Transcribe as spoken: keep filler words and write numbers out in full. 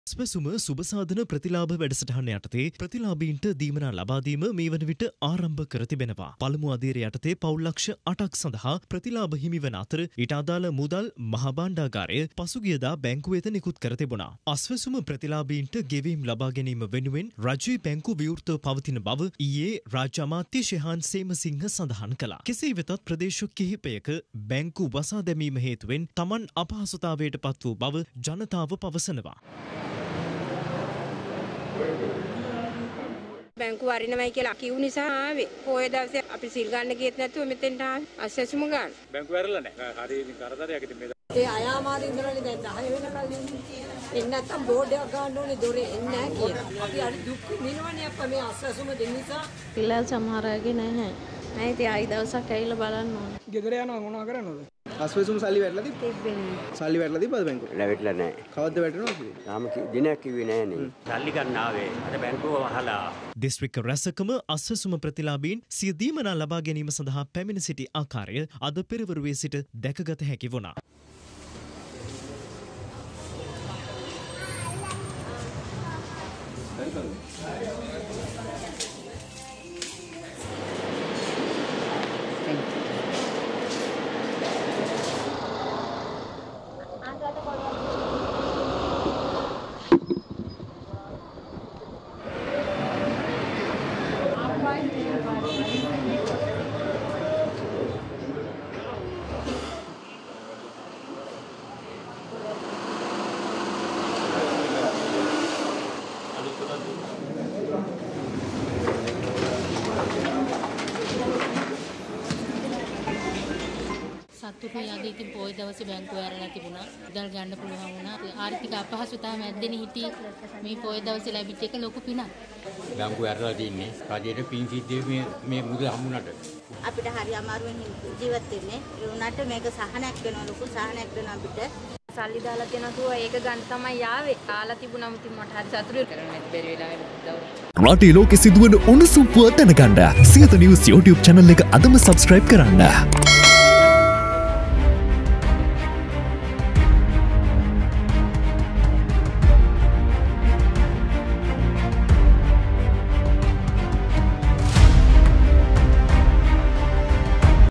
ස්පසුම සුබසාධන ප්‍රතිලාභ වැඩසටහන යටතේ ප්‍රතිලාභීන්ට දීමනා ලබා දීම මේ වන විට ආරම්භ කර තිබෙනවා. පළමු අදියර යටතේ පවුල් ලක්ෂ අටක් සඳහා ප්‍රතිලාභ හිමිවන අතර ඊට අදාළ මුදල් මහ භාණ්ඩාගාරය පසුගියදා බැංකුව වෙත නිකුත් කර තිබුණා. අස්වැසුම ප්‍රතිලාභීන්ට ගෙවීම් ලබා ගැනීම වෙනුවෙන් රජයේ බැංකු විවෘතව පවතින බව ඊයේ රාජ්‍ය අමාත්‍ය ශෙහාන් සේමසිංහ සඳහන් කළා. කෙසේ වෙතත් ප්‍රදේශ කිහිපයක බැංකු වසා දැමීම හේතුවෙන් Taman අපහසුතාවයට පත් වූ බව ජනතාව පවසනවා. බැංකු වරිනවයි කියලා කිව් නිසා ආවේ. පොය දවසේ අපි සිල් ගන්න ගියෙත් නැතුව මෙතෙන්ට ආවේ. අස්සසුම ගන්න. බැංකු වැරලා නැහැ. හරි ඉතින් කරදරයක් ඉතින් මේ. ඒ අයාමාරින් ඉඳලානේ දැන් දහය වෙනකල් ඉන්නේ. එන්න නැත්තම් බෝඩ් එකක් ගන්න ඕනේ දොරේ එන්නේ නැහැ කියලා. අපි හරි දුක් විඳිනවනේ අප්පා මේ අස්සසුම දෙන්න නිසා. පිළල් සමහර අයගේ නැහැ. නෑ ඉතින් ආයි දවසක් ඇවිල්ලා බලන්න ඕනේ. ගෙදර යනවා මොනවා කරන්නද? අස්වැසුම සල්ලි වැටලා තිබ්බේ. සල්ලි වැටලා තිබ්බද බැංකුවේ? වැටලා නැහැ. කවද්ද වැටෙනවද කිව්වේ? තාම දිනයක් කිව්වේ නැහැ නේ. සල්ලි ගන්න ආවේ. අර බැංකුව වහලා. දිස්ත්‍රික්ක රැසකම අස්වැසුම ප්‍රතිලාභීන් සිය දීමනා ලබා ගැනීම සඳහා පැමිණ සිටි ආකාරය අද පෙරවරුවේ සිට දැකගත හැකි වුණා. සතුටුයි අද ඉතින් පොයි දවසේ බැංකුව ඇරලා තිබුණා. මුදල් ගන්න පුළුවන් වුණා. ආර්ථික අපහසුතාව මැද්දේනේ හිටියේ. මේ පොයි දවසේ ලැබිච්ච එක ලොකු පිනක්. බැංකුව ඇරලා තින්නේ. රජයට පින් සිද්ධ මේ මේ මුදල් හම්බුණාට. අපිට හරි අමාරුවෙන් ජීවත් වෙන්නේ. ඒ වුණාට මේක සහනයක් වෙනවා ලොකු සහනයක් වෙනවා අපිට. සල්ලි දාලා තියනතුව ඒක ගන්න තමයි ආවේ. කාලා තිබුණම ඉතින් මට හරි සතුටුයි කරන්නේ බැරි වෙලාවෙ. රටේ ලෝකෙ සිදුවන උණුසුම් පුවත් දැනගන්න සියත නිවුස් YouTube channel එක අදම subscribe කරන්න.